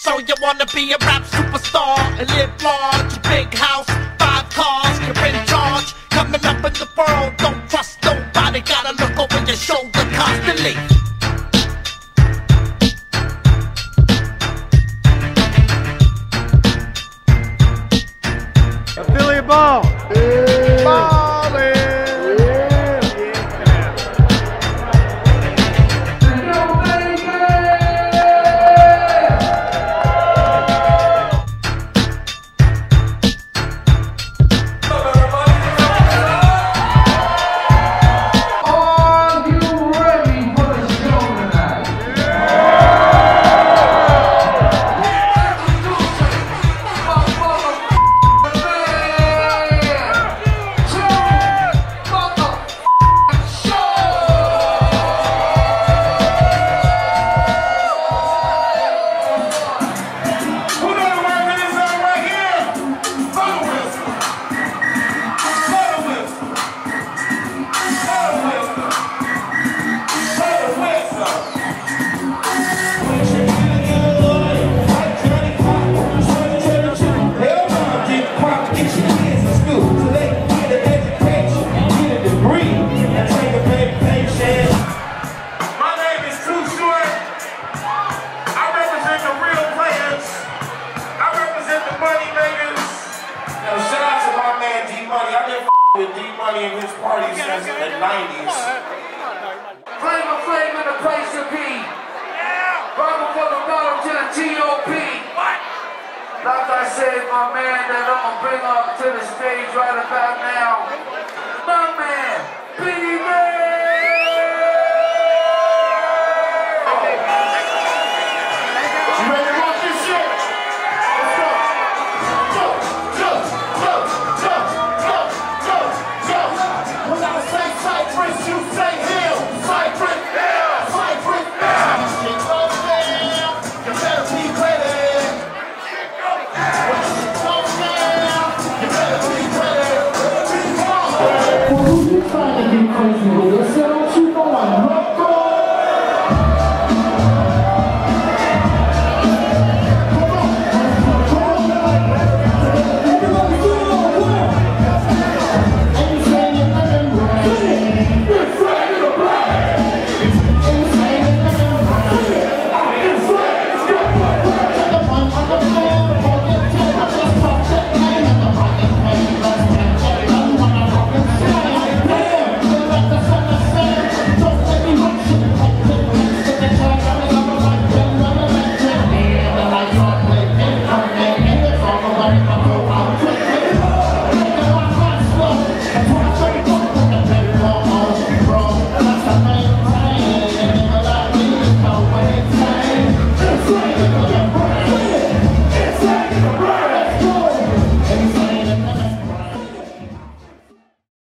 So you wanna be a rap superstar and live large, big house, 5 cars, you're in charge. Coming up in the world, don't trust nobody, gotta look over your shoulder constantly. Affiliate ball. Ballin'. In his party since the 90s. Flavor Flav in the place to be. Right before the bottom to the T.O.P. Like I said, my man that I'm gonna bring up to the stage right about now. My man, B-Man! You ready to rock this shit? Let's go. When I say Cypress, you say Hill. Cypress, Hill. Cypress, Hill. Shit goes down, you better be ready. When shit goes down, you better be ready. Who you trying to get crazy with yourself?